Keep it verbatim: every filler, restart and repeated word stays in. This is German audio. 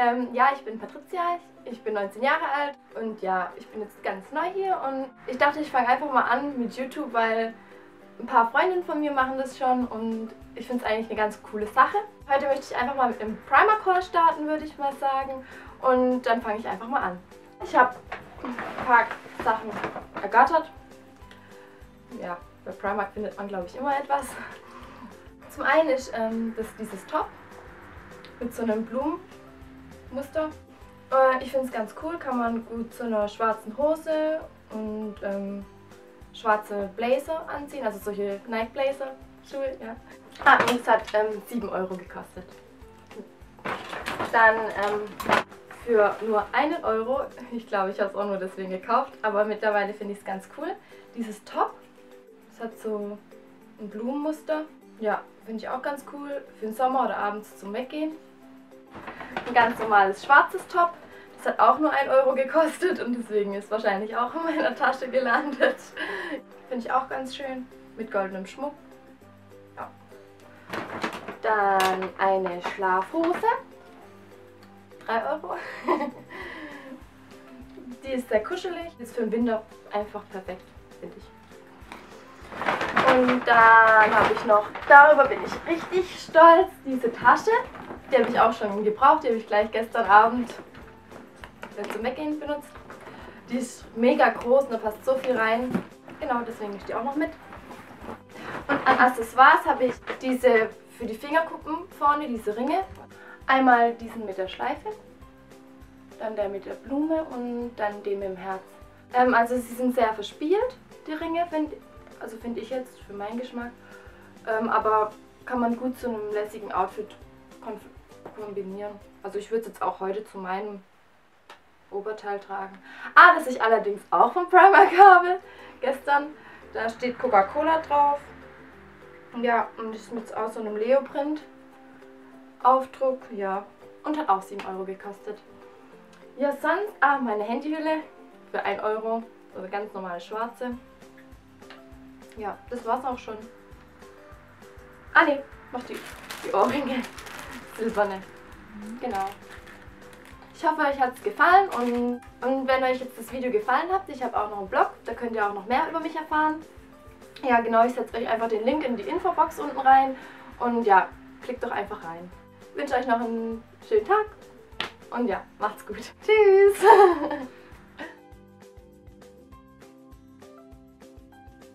Ähm, ja, ich bin Patricia, ich bin neunzehn Jahre alt und ja, ich bin jetzt ganz neu hier und ich dachte, ich fange einfach mal an mit YouTube, weil ein paar Freundinnen von mir machen das schon und ich finde es eigentlich eine ganz coole Sache. Heute möchte ich einfach mal mit einem Primer-Call starten, würde ich mal sagen, und dann fange ich einfach mal an. Ich habe ein paar Sachen ergattert. Ja, bei Primark findet man, glaube ich, immer etwas. Zum einen ist ähm, das dieses Top mit so einem Blumenmuster. Äh, ich finde es ganz cool, kann man gut zu einer schwarzen Hose und ähm, schwarze Blazer anziehen, also solche Nike Blazer Schuhe, ja. Ah, und es hat ähm, sieben Euro gekostet. Dann ähm, für nur einen Euro, ich glaube, ich habe es auch nur deswegen gekauft, aber mittlerweile finde ich es ganz cool, dieses Top. Es hat so ein Blumenmuster. Ja, finde ich auch ganz cool für den Sommer oder abends zum Weggehen. Ein ganz normales schwarzes Top. Das hat auch nur ein Euro gekostet und deswegen ist wahrscheinlich auch in meiner Tasche gelandet. Finde ich auch ganz schön. Mit goldenem Schmuck. Ja. Dann eine Schlafhose. drei Euro. Die ist sehr kuschelig. Die ist für den Winter einfach perfekt, finde ich. Und dann habe ich noch, darüber bin ich richtig stolz, diese Tasche. Die habe ich auch schon gebraucht, die habe ich gleich gestern Abend zum Weggehen benutzt. Die ist mega groß und da passt so viel rein. Genau, deswegen nehme ich die auch noch mit. Und an Accessoires habe ich diese für die Fingerkuppen vorne, diese Ringe. Einmal diesen mit der Schleife, dann der mit der Blume und dann den mit dem Herz. Ähm, also sie sind sehr verspielt, die Ringe, find, also finde ich jetzt für meinen Geschmack. Ähm, aber kann man gut zu einem lässigen Outfit kombinieren. Also ich würde es jetzt auch heute zu meinem Oberteil tragen. Ah, das ich allerdings auch von Primark habe, gestern. Da steht Coca-Cola drauf. Ja, und das ist mit auch so einem Leoprint Aufdruck, ja. Und hat auch sieben Euro gekostet. Ja, sonst, ah, meine Handyhülle für ein Euro. So eine ganz normale schwarze. Ja, das war's auch schon. Ah ne, noch die, die Ohrringe. Silberne. Genau. Ich hoffe, euch hat es gefallen und, und wenn euch jetzt das Video gefallen hat, ich habe auch noch einen Blog, da könnt ihr auch noch mehr über mich erfahren. Ja genau, ich setze euch einfach den Link in die Infobox unten rein und ja, klickt doch einfach rein. Ich wünsche euch noch einen schönen Tag und ja, macht's gut. Tschüss!